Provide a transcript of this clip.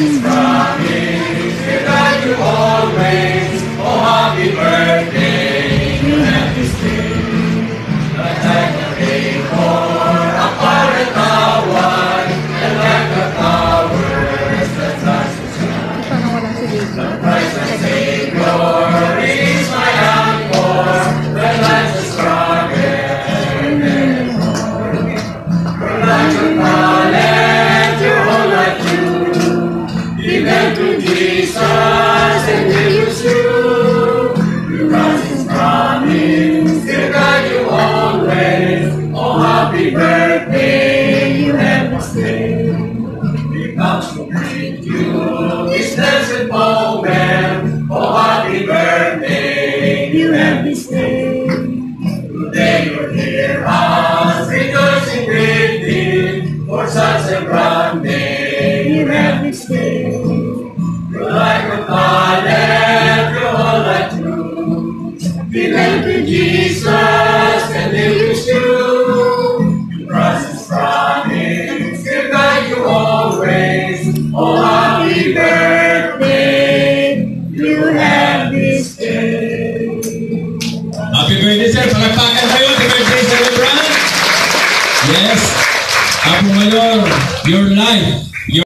His promise to guide you always. Oh, happy birthday, you have this day. Like a rainbow, a parrot tower, and like the towers that touch the sky. The priceless Savior is my anchor, when life's a struggle and anymore. Like a pallet, you hold like you. Give them to Jesus and He will true. Because His promise will guide you always. Oh, happy birthday, you have this day. He comes to greet you this blessed moment. Oh, happy birthday, you have this day. Today you hear us rejoicing greatly for such a grand day. You have this day. You're like a pallet, you're all like true. Give them to Jesus and He will true. Trust His promise will guide you always. Oh, happy birthday, you have this day. Happy birthday, sir. Palakpakan kayo. Happy birthday, celebrant. Yes. Apo Mayor, your life